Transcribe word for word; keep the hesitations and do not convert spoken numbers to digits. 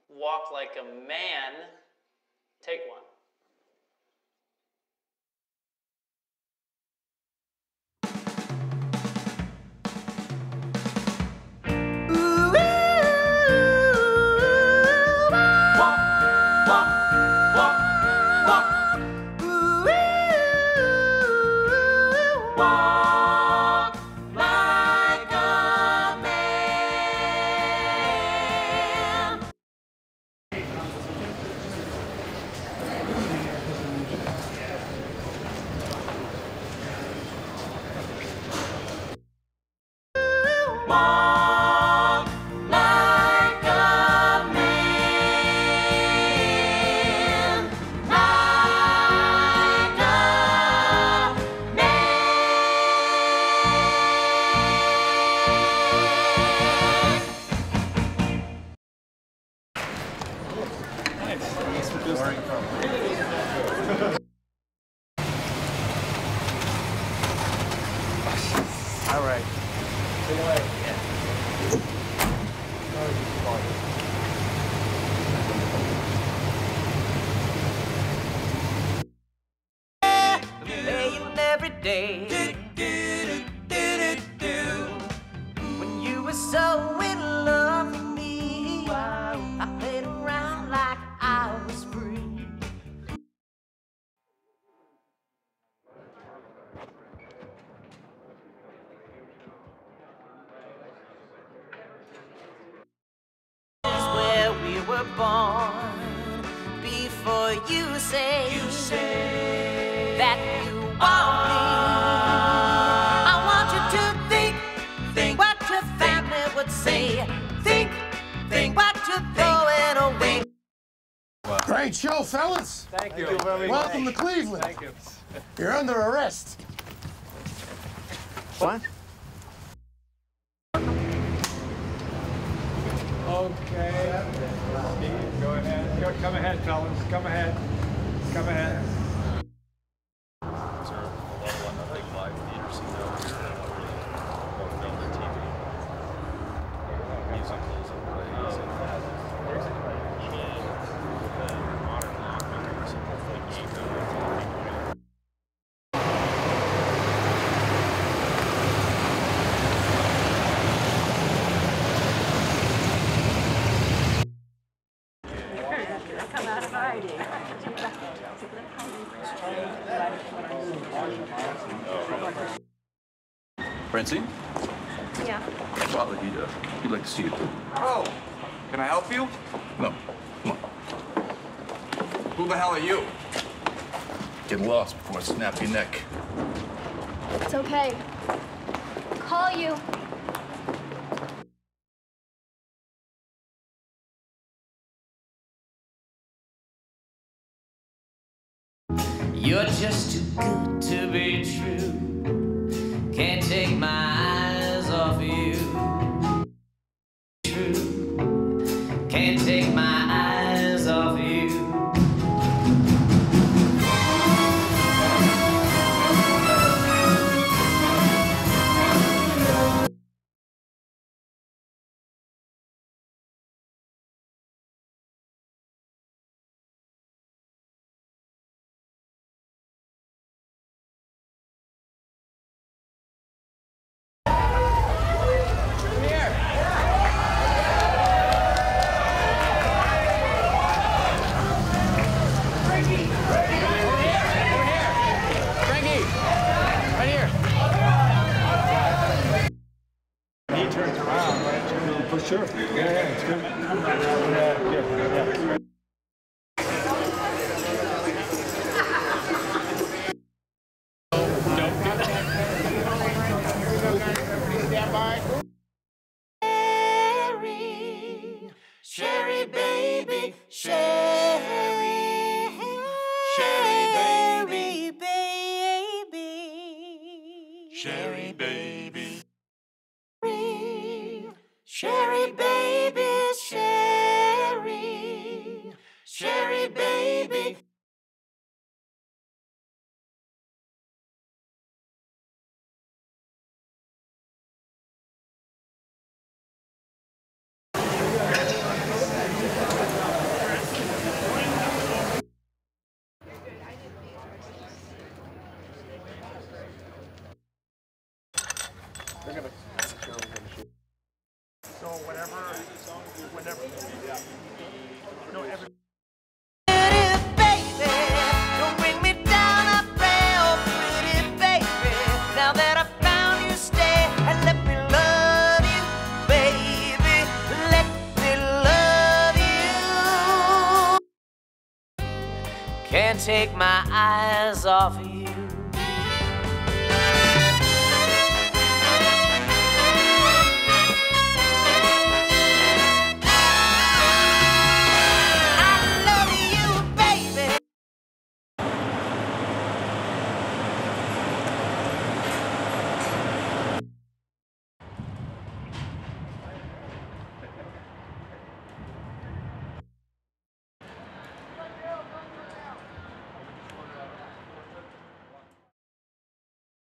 Walk Like a Man. Take one. All right. See you later. Yeah. Playing every day. When you were so in love with me, I played around like I was free. Where we were born, before you say, you say that you want me, I want you to think, think what your family would say, think, think what you're throwing away. Great show, fellas. Thank you. Thank you very Welcome much. to Cleveland. Thank you. You're under arrest. What? Okay. Steve, go ahead. Go, come ahead, fellas. Come ahead. Come ahead. Come out of I D. Francine? Yeah. Butler, he'd, uh, he'd like to see you. Oh, can I help you? No, come on. Who the hell are you? Get lost before I snap your neck. It's okay. Call you. You're just too good to be true. Can't take my eyes off you. True. Can't take my eyes off you. He turns around, right? For sure. Yeah, yeah, it's good. Yeah, yeah, yeah. Sherry, Sherry baby, Sherry, Sherry baby, baby, Sherry baby. Sherry baby, Sherry. Can't take my eyes off you.